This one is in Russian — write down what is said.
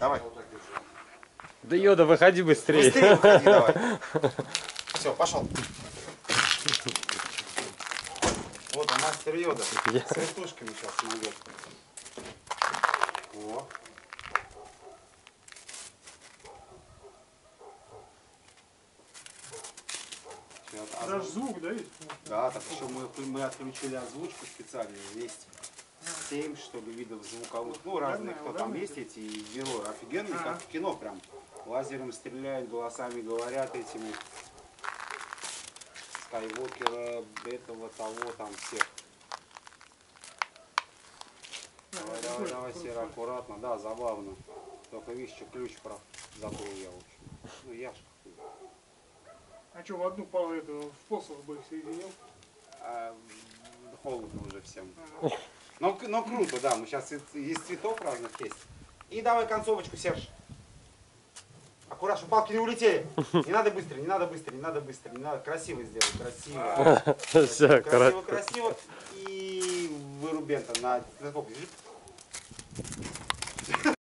Давай. Да Йода, выходи быстрее. Быстрее выходи, давай. Все, пошел. Вот он, мастер Йода. С вертушками сейчас найдет. О. Даже звук, да, есть? Да, так еще мы отключили озвучку специально. Есть 7, что ли, видов звуковых. Ну, разные, кто там есть, эти герои. Офигенные, как в кино прям. Лазером стреляют, голосами говорят этими. Скайуокера, этого, того, там всех. Давай, Сера, аккуратно. Да, забавно. Только видишь, что ключ прав забыл я, в общем. Ну, я ж какой. А что, в одну пару этого способа бы их соединил? Холодно уже всем. Но круто, да. Мы сейчас из цветов разных есть. И давай концовочку, Серж. Аккуратно, чтобы палки не улетели. Не надо быстро, не надо быстро, не надо быстро. Не надо. Красиво сделать, красиво. Все, Красиво, красиво. И вырубен-то на сколько?